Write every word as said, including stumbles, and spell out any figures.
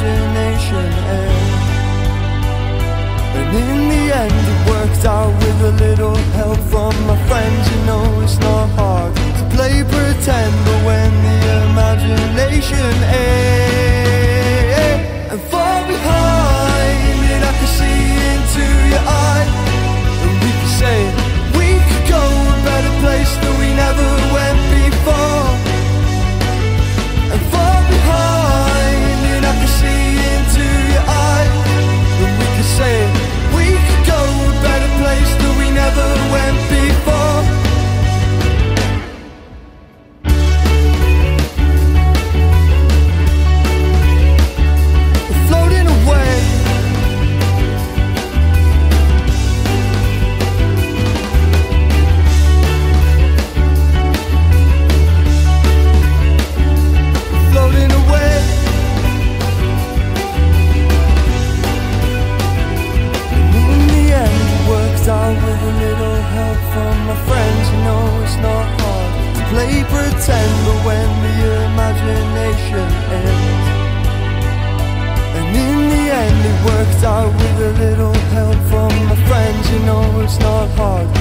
imagination ends. And in the end it worked out with a little help from my friends. You know it's not hard to play pretend, but when the imagination ends and far behind it I can see into your eye, and we can say we could go a better place that we never went before. And far behind it I can see into your eye, and we can say we could go a better place that we never went before. We're floating away, floating away. Out with a little help from my friends. You know it's not hard to play pretend, but when the imagination ends, and in the end it worked out with a little help from my friends. You know it's not hard